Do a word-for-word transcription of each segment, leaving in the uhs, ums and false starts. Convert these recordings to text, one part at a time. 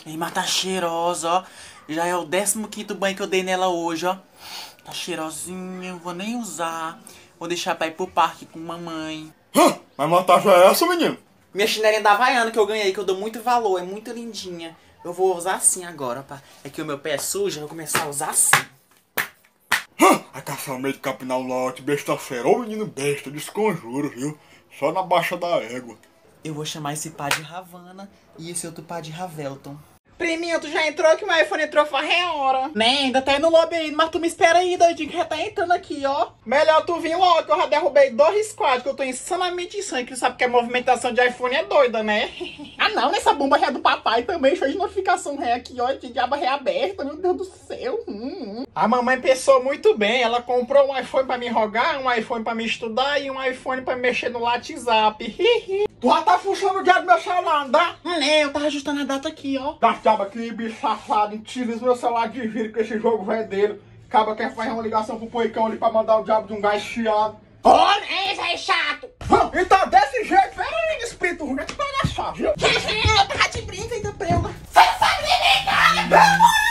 Neymar tá cheirosa, ó. Já é o décimo quinto banho que eu dei nela hoje, ó. Tá cheirosinha, não vou nem usar. Vou deixar pra ir pro parque com mamãe. Hã? Mas montagem é essa, menino? Minha chinelinha da Havaiana que eu ganhei, que eu dou muito valor, é muito lindinha. Eu vou usar assim agora, pá. É que o meu pé é sujo, eu vou começar a usar assim. Hã? A caçar meio de capinar o lote, besta-feira. Ô menino besta, desconjuro, viu? Só na baixa da égua. Eu vou chamar esse pá de Havana e esse outro pá de Havelton. Priminho, tu já entrou que meu iPhone entrou faz meia hora. Né, ainda tá aí no lobby ainda, mas tu me espera aí, doidinho, que já tá entrando aqui, ó. Melhor tu vir logo, que eu já derrubei dois squads, que eu tô insanamente insano, que tu sabe que a movimentação de iPhone é doida, né? Ah não, nessa bomba ré do papai também fez notificação ré aqui, ó, de diaba reaberta, meu Deus do céu. Hum, hum. A mamãe pensou muito bem, ela comprou um iPhone pra me rogar, um iPhone pra me estudar e um iPhone pra mexer no WhatsApp. Tu já tá funcionando o diabo do meu celular, não dá? Hum, né, eu tava ajustando a data aqui, ó. Dá diabo aqui, bicho safado, tira esse meu celular de vírus com esse jogo velho dele. Acaba quer fazer uma ligação pro Poicão ali pra mandar o diabo de um gás chiado. Olha, esse é chato. Então desse jeito, pera aí, espírito ruim, te palhaçar, viu? Eu tava de brinca ainda, prenda. Você não sabe nem brincar, meu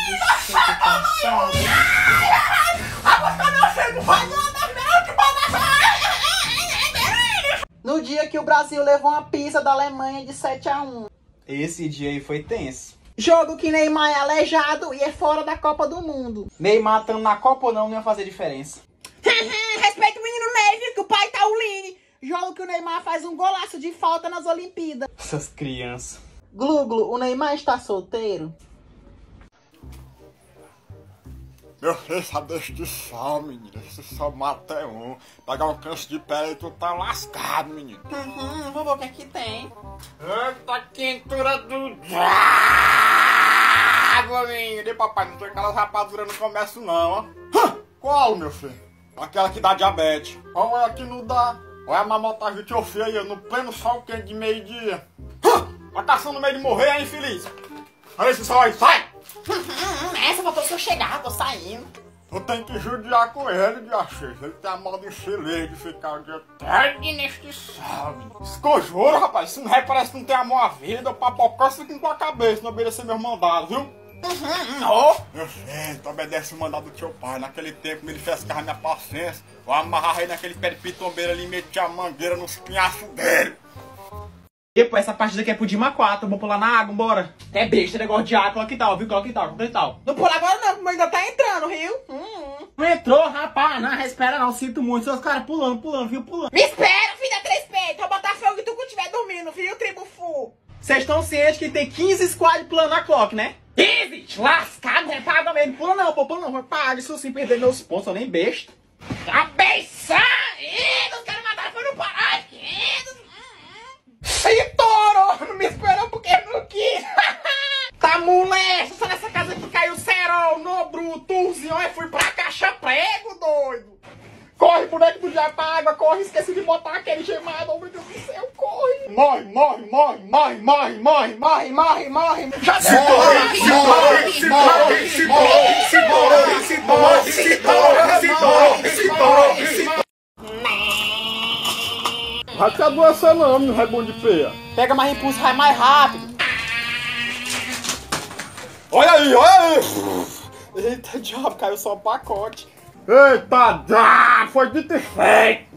Deus. A buscar meu chego, vai lá, que palhaçar. No dia que o Brasil levou uma pizza da Alemanha de sete a um. Esse dia aí foi tenso. Jogo que Neymar é aleijado e é fora da Copa do Mundo. Neymar estando na Copa ou não, não ia fazer diferença. Respeita o menino Ney, viu? Que o pai tá o Line. Jogo que o Neymar faz um golaço de falta nas Olimpíadas. Essas crianças. Gluglo, o Neymar está solteiro? Meu filho, sabe deste sol, menino? Esse sol mata é um. Pagar um câncer de pele e tu tá lascado, menino. Uhum, vou ver o que é que tem. Eita quentura do diabo, menino. E papai, não tem aquelas rapaduras no comércio não, ó. Hã? Qual, meu filho? Aquela que dá diabetes. Olha a que não dá. Olha a mamotagem que eu feia no pleno sol quente de meio-dia. Hã? Tá caçando no meio de morrer, hein, infeliz? Olha esse sol aí, sai! Uhum, essa faltou se eu chegar, tô saindo. Tu tem que judiar com ele, Diachês. Ele tem a moda infeliz de ficar o dia tarde neste sol. Esconjuro, rapaz. Se não reparece que não tem amor à vida, o papocó fica com a cabeça, não obedecer meus mandados, viu? Uhum, ó. Oh. Meu filho, tu obedece o mandado do teu pai. Naquele tempo ele fescava minha paciência. Eu amarrava ele naquele pé de pitombeiro ali e metia a mangueira nos pinhaços dele. E pô, essa partida aqui é pro Dima quatro, vamos pular na água, bora. É besta, negócio de água, coloca e tal, viu? Coloca e tal, coloca e tal. Não pula agora não, mas ainda tá entrando, viu? Hum. Não entrou, rapaz, não, espera não, sinto muito. Seus caras pulando, pulando, viu? Pulando. Me espera, filho da três peitos. Vou botar fogo e tu quando estiver dormindo, viu, tribufu? Vocês estão cientes que tem quinze squads pulando na clock, né? quinze? Lascado, é paga mesmo. Pula não, pô, pula não, vai pagar isso sem perder meus pontos, eu nem besta. Cabeça! Ih, os caras mataram, foram parar. Se touro! Não me esperou porque não quis! Tá moleque, só nessa casa que caiu cerol, nobru, turzinho, e fui pra caixa prego, doido! Corre, boneco do diabo pra água, corre, esqueci de botar aquele gemado, oh meu Deus do céu, corre! Morre, morre, morre, morre, morre, morre, morre, morre, morre! Já Se morre, se morre, se morre, se morre, se morre, se morre, se morre, se morre, se morre, se morre. Vai ter doença não, menino rebundo de feia. Pega mais impulso, vai mais rápido. Olha aí, olha aí. Eita, diabo, caiu só um pacote. Eita, já, foi dito e feito.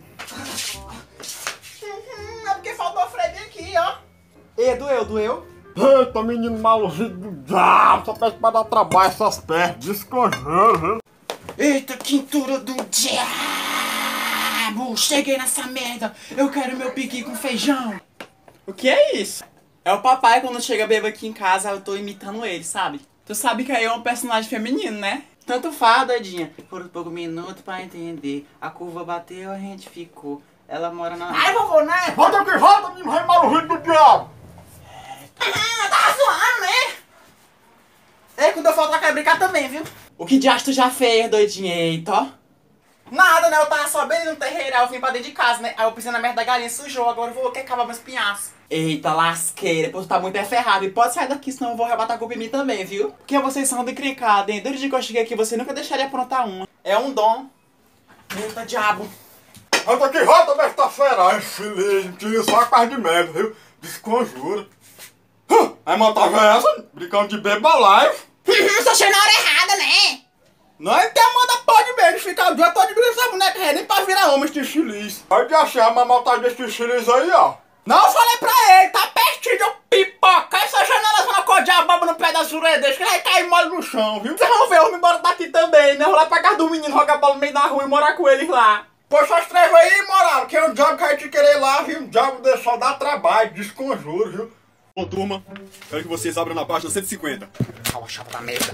Uhum, é porque faltou freio aqui, ó. E doeu, doeu? Eita, menino malzinho do diabo, só pede pra dar trabalho essas pernas, desconjando, viu? Eita, quintura do diabo. Cheguei nessa merda, eu quero meu piqui com feijão. O que é isso? É o papai quando chega bêbado aqui em casa, eu tô imitando ele, sabe? Tu sabe que aí é um personagem feminino, né? Tanto faz, doidinha. Por pouco minuto pra entender. A curva bateu, a gente ficou. Ela mora na... Ai, vovô, né? Volta que volta, menino rei malzinho do diabo. Ah, tava zoando, né? É, quando eu faltar, eu quero brincar também, viu? O que diacho tu já fez, doidinha? Eita, ó. Nada, né? Eu tava só bem no terreiro, aí eu vim pra dentro de casa, né? Aí eu pisei na merda da galinha, sujou, agora eu vou querer cavar meus pinhaços. Eita, lasqueira, pô, tu tá muito ferrado. E pode sair daqui, senão eu vou arrebatar a culpa em mim também, viu? Porque vocês são de crincada, hein? Desde o dia que eu cheguei aqui, você nunca deixaria aprontar uma. É um dom. Eita, diabo. Volta que volta, besta fera. Ai, filho, tira só a parte de merda, viu? Desconjura. Aí montava essa, brincando de beba live. Só cheio na hora errada, né? Nós tem a manda pode mesmo ficar o dia todo de essa boneca aí, nem pra virar homem este feliz. Pode achar a mamotagem deste feliz aí, ó. Não, eu falei pra ele, tá pertinho de eu pipocar essa janela na cor de ababa no pé da suredeira, que ele vai cair mole no chão, viu? Vocês vão ver, eu vou embora daqui também, né? Vou lá pra casa do menino, jogar bola no meio da rua e morar com eles lá. Poxa, as trevas aí, moral, que o diabo vai te querer lá, viu? O diabo só dá trabalho, desconjuro, viu? Bom, turma, quero que vocês abram na página cento e cinquenta. Calma, chapa da merda.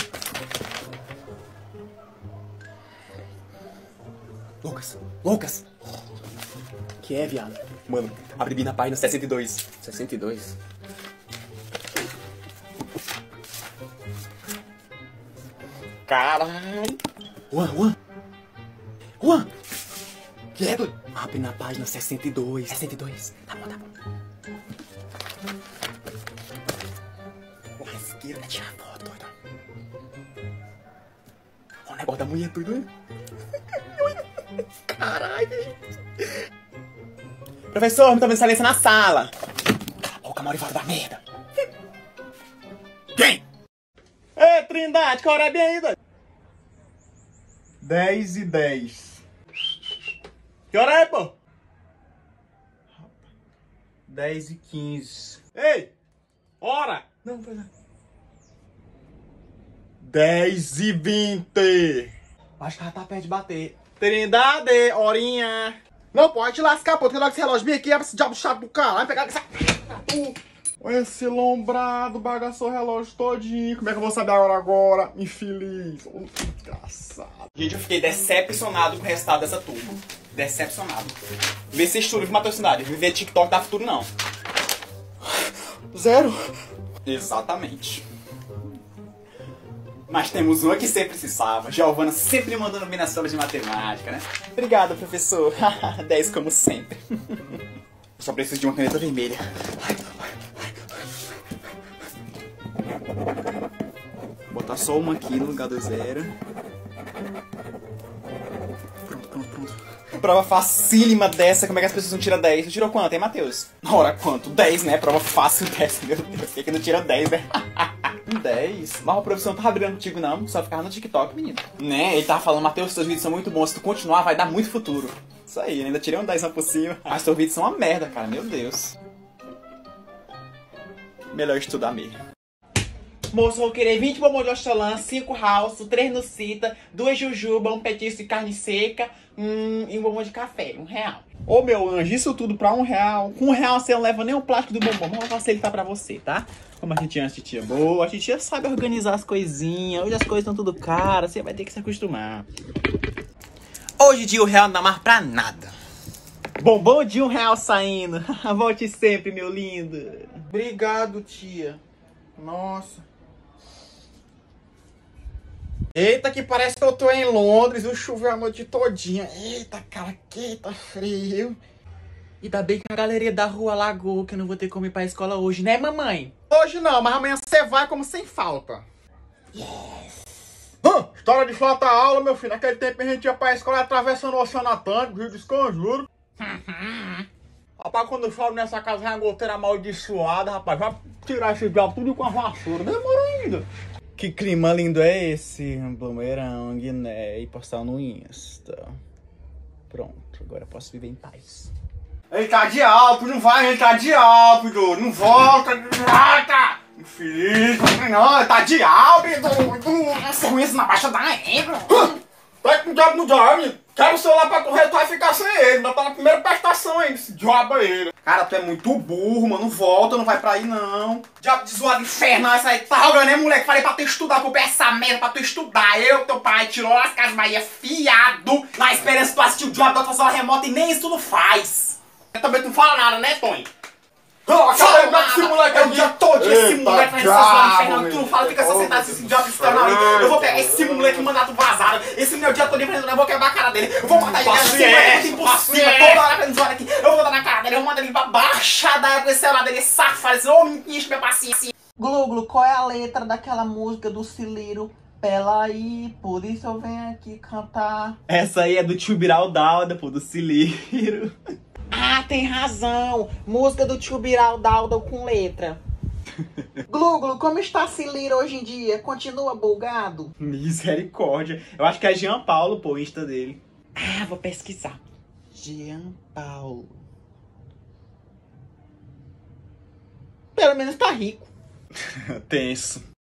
Lucas, Lucas! Que é, viado? Mano, abre bem na página sessenta e dois. sessenta e dois? Caralho! Juan, Juan! Juan! Que é, doido? Abre na página sessenta e dois. sessenta e dois. Tá bom, tá bom. Porra, esquerda, tirar foto, doido. O negócio da mulher, doido. Caralho, gente. Professor, me tá vendo silêncio na sala. Cala a boca, Maurivado da merda. Quem? Ei, Trindade, que hora é bem aí, doido? dez e dez. Que hora é, pô? dez e quinze. Ei! Hora! Não, foi lá. dez e vinte. Acho que ela tá perto de bater. Trindade, horinha. Não, pode te lascar, pô. Tem logo esse relógio bem aqui, abre esse diabo chato do caralho. Pegar essa... Esse lombrado bagaçou o relógio todinho. Como é que eu vou saber agora agora? Infeliz. Oh, desgraçado. Gente, eu fiquei decepcionado com o resultado dessa turma. Decepcionado. Vê se estuda, viu, Matheus Cidade? Viver TikTok dá futuro, não. Zero. Exatamente. Mas temos uma que sempre se salva. Giovana sempre mandando bem nas provas de matemática, né? Obrigado, professor. dez como sempre. Só preciso de uma caneta vermelha. Vou botar só uma aqui no lugar do zero. Pronto, pronto, pronto. Prova facílima dessa, como é que as pessoas não tiram dez? Tu tirou quanto, hein, Matheus? Ora, quanto? dez, né? Prova fácil dessa, meu Deus. Por que que não tira dez, né? dez? Mas o professor não tava brigando contigo, não. Só ficava no TikTok, menino. Né? Ele tava falando, Matheus, seus vídeos são muito bons. Se tu continuar, vai dar muito futuro. Isso aí, ainda tirei um dez por cima. Mas seus vídeos são uma merda, cara. Meu Deus. Melhor estudar mesmo. Moço, vou querer vinte bombons de hortelã, cinco house, três nucita, duas jujuba, um petisco de carne seca hum, e um bombom de café, um real. Ô meu anjo, isso tudo pra um real. Com um real você não leva nem um plástico do bombom. Vamos facilitar pra você, tá? Como a titia é uma titia boa, a titia sabe organizar as coisinhas. Hoje as coisas estão tudo caras, você vai ter que se acostumar. Hoje em dia o real não dá mais pra nada. Bombom de um real saindo. Volte sempre, meu lindo. Obrigado, tia. Nossa. Eita, que parece que eu tô em Londres, o choveu a noite todinha. Eita, cara, que tá frio. E tá bem que a galeria da rua lagou, que eu não vou ter como ir pra escola hoje, né, mamãe? Hoje não, mas amanhã você vai como sem falta. Yes. Hã? História de falta aula, meu filho. Naquele tempo a gente ia pra escola atravessando o Oceano Atlântico, Rio Desconjuro. Rapaz, quando eu falo nessa casa, é uma goteira amaldiçoada, rapaz. Vai tirar esse diabo tudo com a vassoura. Demora ainda. Que clima lindo é esse? Um bumerangue, né? E postar no Insta. Pronto, agora eu posso viver em paz. Ele tá de álcool, não vai, ele tá de álcool, doido. Não volta, não volta. Infeliz, não, ele tá de álcool, doido. Nossa, com isso na baixa da égua. Vai com o diabo no diabo, quero o celular pra correr, tu vai ficar sem ele. Não tá na primeira prestação ainda, esse diabo aí. ele. Cara, tu é muito burro, mano. Não volta, não vai pra aí, não. Diabo de zoado infernal, essa aí. Tá jogando, né, moleque? Falei pra tu estudar, comprei essa merda pra tu estudar. Eu, teu pai, tirou as casas Bahia fiado. Na esperança de tu assistir o diabo da tua sala remota e nem isso tu não faz. Também tu não fala nada, né, Tony? Não, acabei com esse moleque É o aqui. dia todo esse Eita, moleque fazendo diabo, essas zoadas infernal que tu meu. não fala, fica só sentado esse diabo infernal aí. Eu vou pegar esse moleque e mandar tu vazar. Esse meu dia todo fazendo, eu vou quebrar a cara dele. Eu vou matar ele, esse moleque impossível. Toda hora fazendo zoada aqui. Eu vou dar na cara dele, eu vou mandar ele pra baixada com esse celular dele, safado. Esse homem enche minha paciência. Glu, Glu, qual é a letra daquela música do Cileiro? Pelaí, por isso eu venho aqui cantar. Essa aí é do Tio Biral Dalda, pô, do Cileiro. Ah, tem razão. Música do Tio Biral Dalda com letra. Gluglo, como está Ciliro hoje em dia? Continua bulgado? Misericórdia. Eu acho que é Jean Paulo, pô, o Insta dele. Ah, vou pesquisar. Jean Paulo. Pelo menos tá rico. Tenso.